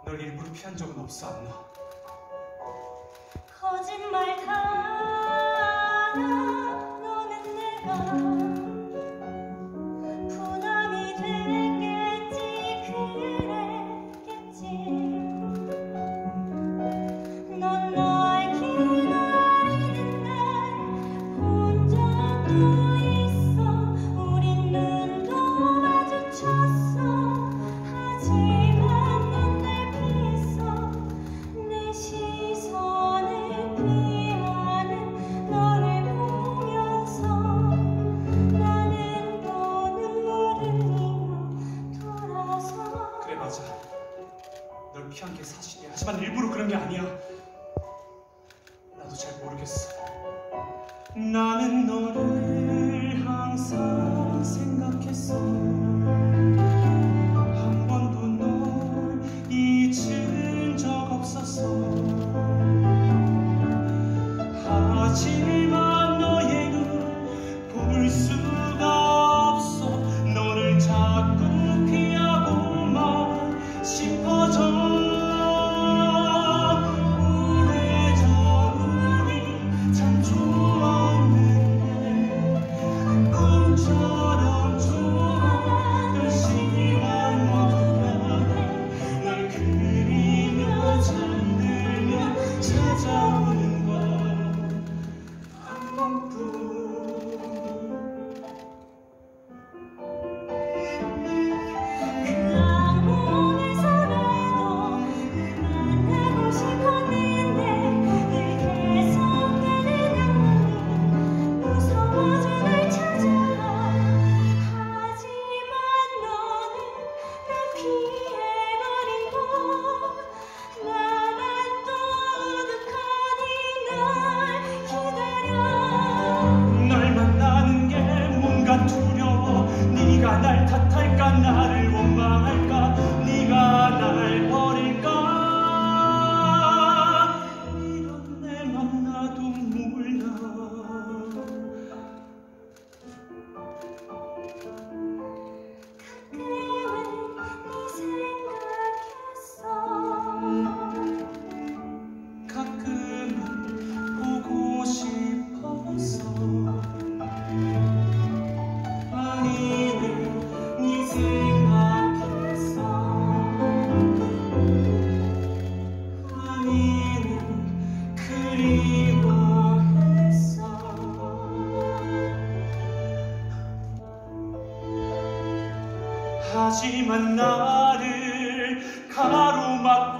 널 일부러 피한 적은 없어, 안나. 거짓말 다 너는 내가 부담이 됐겠지. 그랬겠지. 넌 날 기다리는데 혼자 또 있어. 우린 눈도 마주쳤어. 하지만 넌 날 피했어. 내 시선을 피하는 너를 보면서 나는 또 눈물을 흘리며 돌아서. 그래, 맞아. 널 피한 게 사실이야. 하지만 일부러 그런 게 아니야. 나도 잘 모르겠어. 나는 너를 항상 생각했어. 한 번도 널 잊은 적 없었어. 하지만 너의 눈 볼 수가 없어. 너를 자꾸 피하고만 싶어져. 오래전 우리 참 좋았는데 꿈처럼 좋아. 널 시간 못하네. 널 그리며 잠들며 찾아오는 건 한 번뿐. 그 악몽에서라도 그만하고 싶었는데 늘 계속되는 악몽이 무서워져 날 찾아와. 하지만 너는 날 피해버린 법. 나만 또 어둑하니 널 기다려. 널 만나는 게 뭔가 두려워. 네가 날 탓할까, 나를 원망할까, 네가 날 버릴까. 이런 내 만나도 몰라. 가끔은 네 생각했어. 가끔은 보고 싶었어. 아니는 네 생각했어. 아니는 그리워했어. 하지만 나를 가로막고